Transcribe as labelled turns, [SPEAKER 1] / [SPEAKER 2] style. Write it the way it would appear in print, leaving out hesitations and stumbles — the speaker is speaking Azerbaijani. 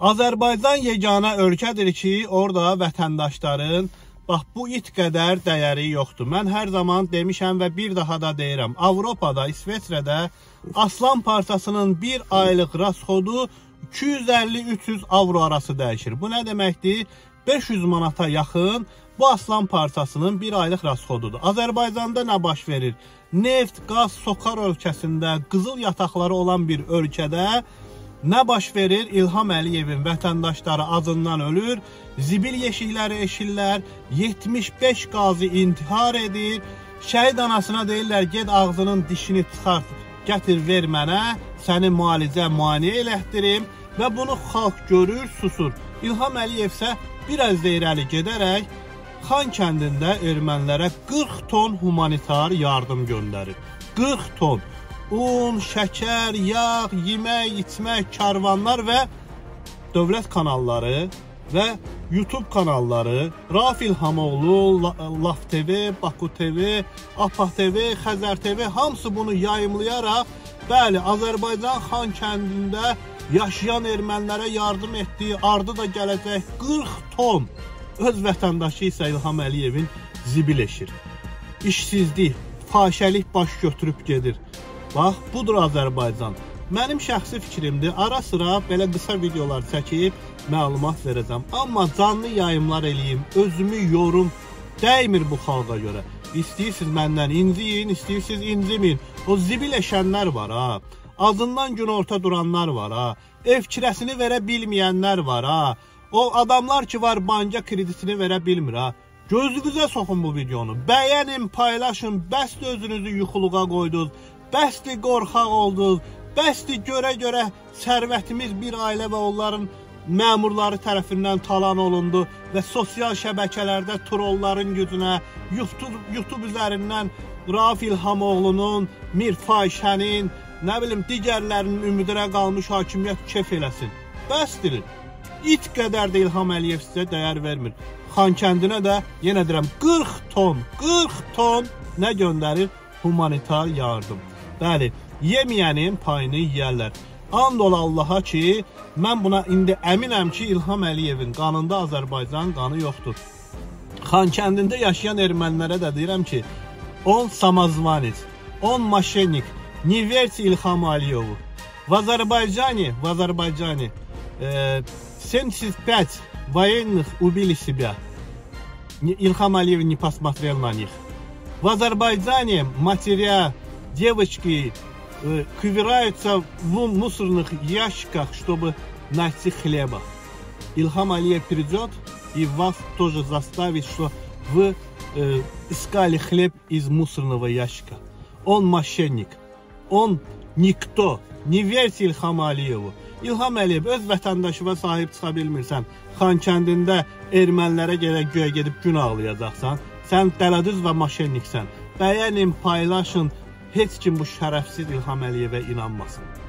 [SPEAKER 1] Azərbaycan yeganə ölkədir ki, orada vətəndaşların bax bu it qədər dəyəri yoxdur. Mən hər zaman demişəm və bir daha da deyirəm. Avropada, İsveçrədə aslan parçasının bir aylıq rasxodu 250-300 avro arası dəyişir. Bu nə deməkdir? 500 manata yaxın bu aslan parçasının bir aylıq rasxodudur. Azərbaycanda nə baş verir? Neft, qaz, Sokar ölkəsində, qızıl yataqları olan bir ölkədə nə baş verir? İlham Əliyevin vətəndaşları acından ölür, zibil yeşikləri eşirlər, 75 qazi intihar edir, şəhid anasına deyirlər, ged ağzının dişini çıxart, gətir ver mənə, səni müalicə, müayinə elətdirim və bunu xalq görür, susur. İlham Əliyev isə biraz da irəli gedərək Xan kəndində ermənilərə 40 ton humanitar yardım göndərir. 40 ton. Un, şəkər, yağ, yemək, içmək, karvanlar və dövlət kanalları və YouTube kanalları, Rauf İlhamoğlu, Laf TV, Baku TV, Apa TV, Xəzər TV hamısı bunu yayımlayaraq, bəli, Azərbaycan Xan kəndində yaşayan ermənilərə yardım etdiyi, ardı da gələcək 40 ton. Öz vətəndaşı isə İlham Əliyevin zibil eşir. İşsizlik, fahişəlik baş götürüb gedir. Bax, budur Azərbaycan. Mənim şəxsi fikrimdir, ara sıra belə qısa videolar çəkib məlumat verəcəm. Amma canlı yayımlar eləyim, özümü yorum, dəymir bu xalqa görə. İstəyirsiniz məndən inciyin, istəyirsiniz incimin. O zibil eşənlər var ha, azından günorta duranlar var ha, ev kirəsini verə bilməyənlər var ha, o adamlar ki var banka kreditini verə bilmir ha. Gözünüzə soxun bu videonu, bəyənin, paylaşın, bəsli özünüzü yuxuluğa qoydunuz, bəsli qorxaq oldunuz, bəsli görə sərvətimiz bir ailə və onların məmurları tərəfindən talan olundu və sosial şəbəkələrdə trolların gücünə, YouTube üzərindən Rauf İlhamoğlu'nun, Mir Fahişənin, nə bilim digərlərinin ümidirə qalmış hakimiyyət kef eləsin. Bəsdirin. İt qədər də İlham Əliyev sizə dəyər vermir. Xan kəndinə də, yenə deyirəm, 40 ton nə göndərir? Humanitar yardım. Bəli, yeməyənin payını yiyərlər. And ol Allaha ki, mən buna indi əminəm ki, İlham Əliyevin qanında Azərbaycan qanı yoxdur. Xan kəndində yaşayan ermənilərə də deyirəm ki, on samozvanec, on maşennik, не верьте Илхаму Алиеву. В Азербайджане 75 военных убили себя. Илхам Алиев не посмотрел на них. В Азербайджане матеря, девочки ковыряются в мусорных ящиках, чтобы найти хлеба. Илхам Алиев придет и вас тоже заставит, что вы искали хлеб из мусорного ящика. Он мошенник. On nikto. Ne versi İlham Əliyevu. İlham Əliyev öz vətəndaşına sahib çıxa bilmirsən. Xan kəndində ermənilərə göyə gedib gün ağlayacaqsan. Sən dələdüz və maşenniksən. Bəyənin, paylaşın. Heç kim bu şərəfsiz İlham Əliyevə inanmasın.